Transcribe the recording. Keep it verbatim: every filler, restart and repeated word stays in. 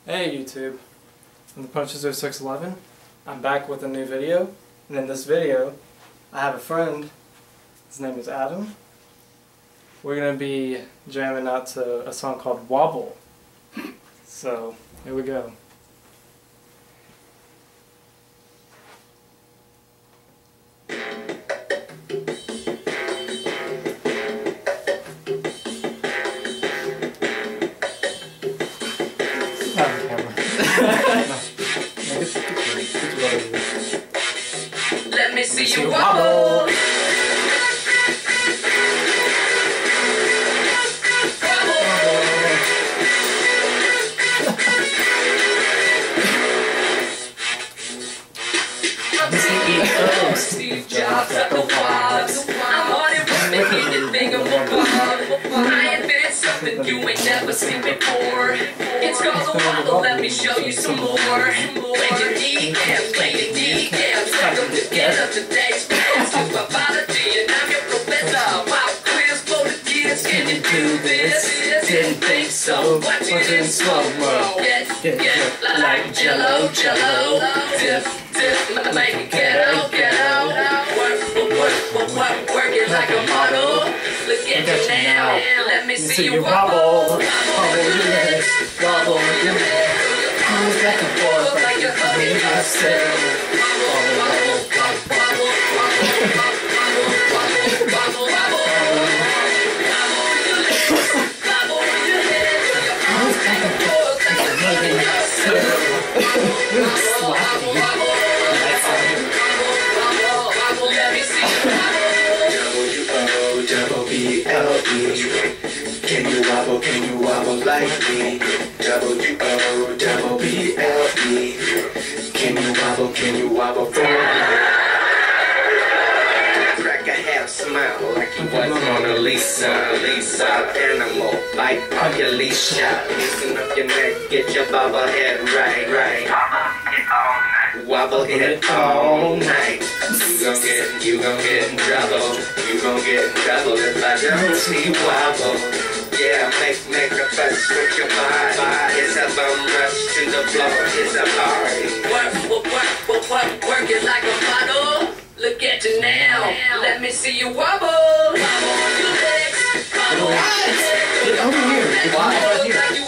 Hey YouTube, I'm the Punches oh six eleven. I'm back with a new video, and in this video I have a friend. His name is Adam. We're going to be jamming out to a song called Wobble. So, here we go. Let me see you wobble. I'm C E O, Steve Jobs at the Wobbs. I'm on it with the hidden thing of a bob. I invented something you ain't never seen before. It's called a wobble, let me show you some more. Play your decaf, play your decaf. Stack them together, today's class is biology, and I'm your professor. Pop quiz for the kids, can you do this? Didn't think so, watch it in slow-mo. Get, get, like jello, jello. Dip, dip, make it ghetto, ghetto. Work, work, work, work, work it like a model. Look at you now, let me see you wobble. Wobble your legs, wobble your legs. Move back and forth like you're hugging yourself. Wobble, wobble, wobble, wobble, wobble, wobble, wobble, wobble. Wobble your legs, move back and forth like you're hugging yourself. Wobble, wobble, wobble, wobble, wobble, let me see you wobble. W O B L E. Can you wobble, can you wobble like me? W O W B L E. Can you wobble, can you wobble for me? Crack a half smile like you was Mona Lisa. Lisa, animal, bite on your leash. Loosen up your neck, get your bobble head right, right. Wobble it all night. You gon' get, you gon' get in trouble. You gon' get in trouble if I don't see you wobble. Yeah, make, make a fuss with your body. It's a bum rush to the floor. It's a party. Work, work, work, work, work, work it like a model. Look at you now. Let me see you wobble. Wobble your legs. Wobble your legs. Get over here. Wobble like you